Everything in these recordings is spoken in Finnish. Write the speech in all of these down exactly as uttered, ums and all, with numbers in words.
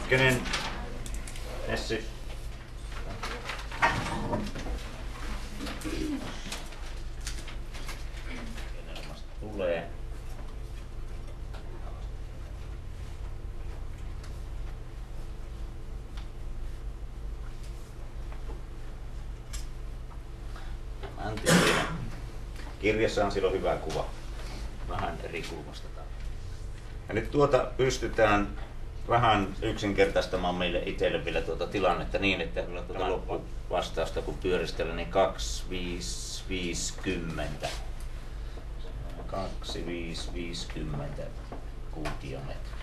Ykkönen. Essi. Tulee. Kirjassa on silloin hyvä kuva. Vähän eri kulmasta. Ja nyt tuota pystytään vähän yksinkertaistamaan meille itselle vielä tuota tilannetta niin, että kyllä tuota loppuvastausta kun pyöristellä, niin kaksi viisi viisikymmentä. kaksi viisi viisikymmentä kuutiometriä.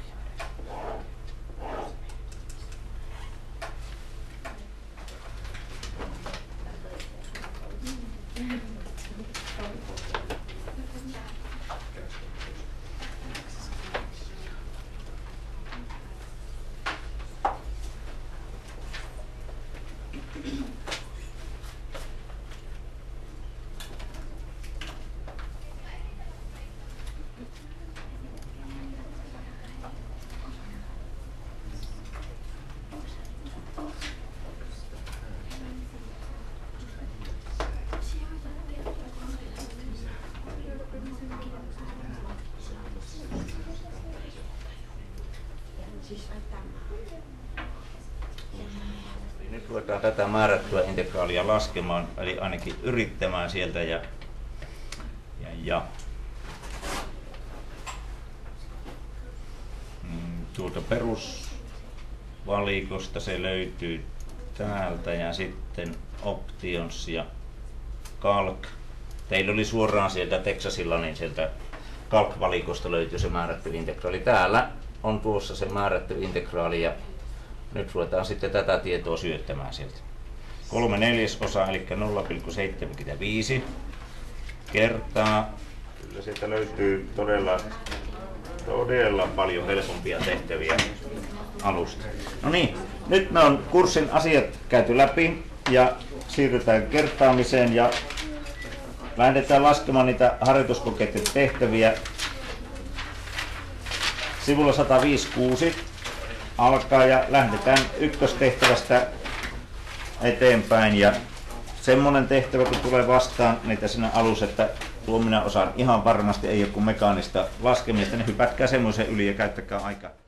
Nyt ruvetaan tätä määrättyä integraalia laskemaan, eli ainakin yrittämään sieltä ja, ja, ja. Tuolta perusvalikosta se löytyy täältä ja sitten Options ja Calc. Teillä oli suoraan sieltä Texasilla, niin sieltä Calc-valikosta löytyy se määrätty integraali. Täällä on tuossa se määrätty integraali ja nyt ruvetaan sitten tätä tietoa syöttämään sieltä. Kolme neljäsosaa eli nolla pilkku seitsemänkymmentäviisi kertaa. Kyllä sieltä löytyy todella, todella paljon helpompia tehtäviä alusta. No niin, nyt me on kurssin asiat käyty läpi ja siirrytään kertaamiseen ja lähdetään laskemaan niitä harjoituskokeiden tehtäviä. Sivulla sata viisikymmentäkuusi alkaa ja lähdetään ykköstehtävästä eteenpäin ja semmonen tehtävä kun tulee vastaan niitä siinä alussa, että tuo minä osaan ihan varmasti ei ole kuin mekaanista laskemista, niin hypätkää semmoisen yli ja käyttäkää aikaa.